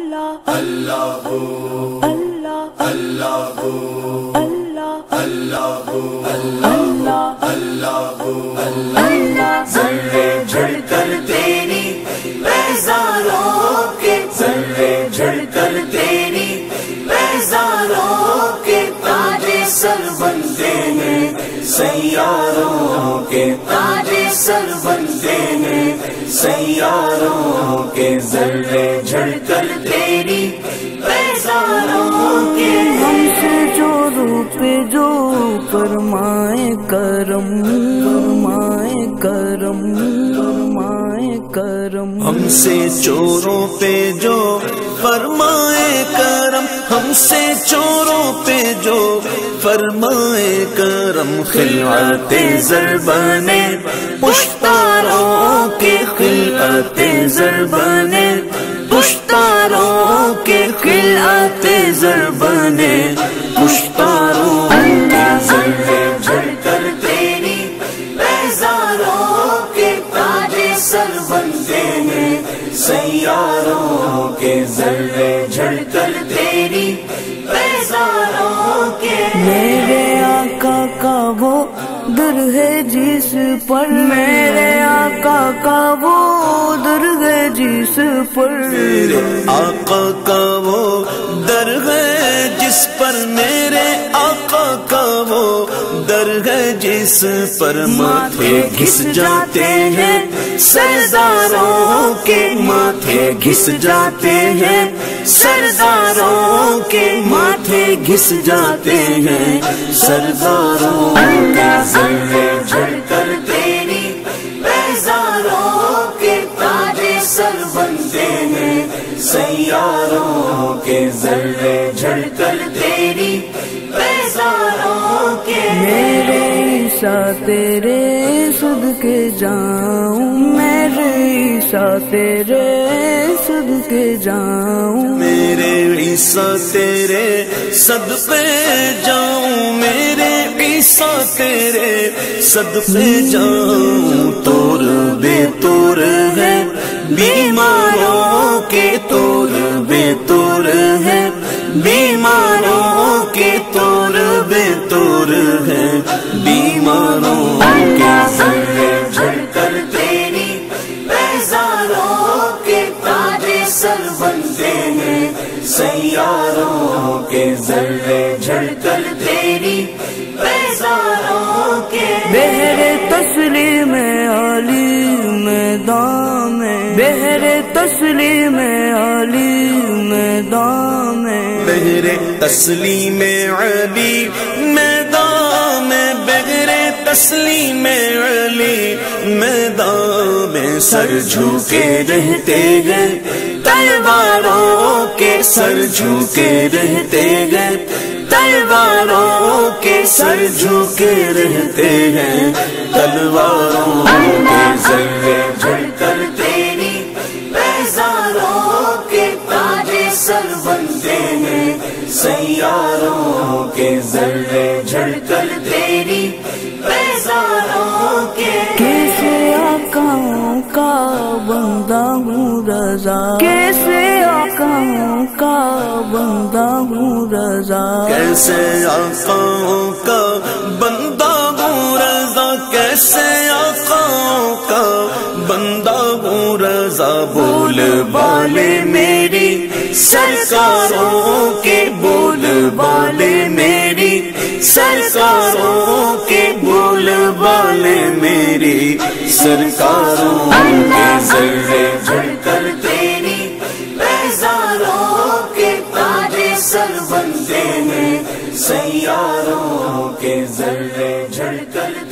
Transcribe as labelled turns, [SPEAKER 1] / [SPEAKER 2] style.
[SPEAKER 1] اللہ اللہ اللہ اللہ اللہ اللہ اللہ اللہ ذرے جھڑ کر تیری بیزاروں کے ذرے جھڑ کر تیری بیزاروں کے تاج سر بنتے ہیں سیاروں کے تاج سر بنتے ہیں سیاروں کے ذرے جھڑ کر تیری بیزاروں کے
[SPEAKER 2] ہم سے جو روپے جو فرمائے کرم فرمائے کرم فرمائے کرم
[SPEAKER 3] ہم سے چوروں پہ جو فرمائے کرم ہم سے چوروں پہ جو فرمائے کرم خلعت زر بنے پشتاروں کے خلعت زر بنے پشتاروں کے خلعت زر بنے پشتاروں کے
[SPEAKER 1] ذرے جھڑ کر تیری بیزاروں کے تاج سر بنتے ہیں سیاروں کے ذرے جھڑ کر تیری بیزاروں کے
[SPEAKER 2] میرے آقا کا وہ در ہے جس پر میرے آقا کا وہ در ہے جس پر
[SPEAKER 3] میرے آقا کا وہ در ہے جس پر میرے آقا کا وہ در ہے جس پر ماتھے گھس جاتے ہیں سرداروں کے ماتھے گھس جاتے ہیں سرداروں کے ماتھے گھس جاتے ہیں سرداروں کے
[SPEAKER 1] ذرے جھڑ کر تیری بیزاروں کے تاج سر بنتے ہیں سیاروں کے ذرے جھڑ کر تیری بیزاروں کے
[SPEAKER 2] میرے عیسیٰ تیرے صدقے جاؤں میرے عیسیٰ تیرے صدقے جاؤں
[SPEAKER 3] میرے عیسیٰ تیرے صدقے جاؤں میرے عیسیٰ تیرے صدقے جاؤں تور بے تور ہے بیماروں کے تور بے تور ہے بیماروں کے تور بے تور ہے بیماروں کے
[SPEAKER 1] ذرے جھڑ کر تیری بیزاروں کے تاج سر بنتے ہیں سیاروں کے ذرے جھڑ کر تیری بیزاروں کے
[SPEAKER 2] بہر تسلیم علی میدان میں بہر تسلیم علی میدان میں
[SPEAKER 3] بہر تسلیم علی میدان میں بہر تسلیم علی میدان میں سر جھوکے رہتے ہیں تلواروں کے سر جھوکے رہتے ہیں تلواروں کے سر جھوکے رہتے ہیں تلواروں کے
[SPEAKER 1] ذرے جھڑ کر تیری بیزاروں کے تاج سر بنتے ہیں سیاروں کے ذرے جھڑ کر تیری بیزاروں کے
[SPEAKER 2] کیسے آقاؤں کا بندہ ہوں رضا کیسے آقاؤں کا بندہ ہوں رضا
[SPEAKER 3] کیسے آقاؤں کا بندہ ہوں رضا کیسے آقاؤں کا بندہ ہوں رضا بول بالے میری سرکاروں کے بول بالے میری سرکاروں کے بول بالے میری سرکاروں کے
[SPEAKER 1] ذرے جھڑ کر تیری بیزاروں کے تاج سر بنتے ہیں سیاروں کے ذرے جھڑ کر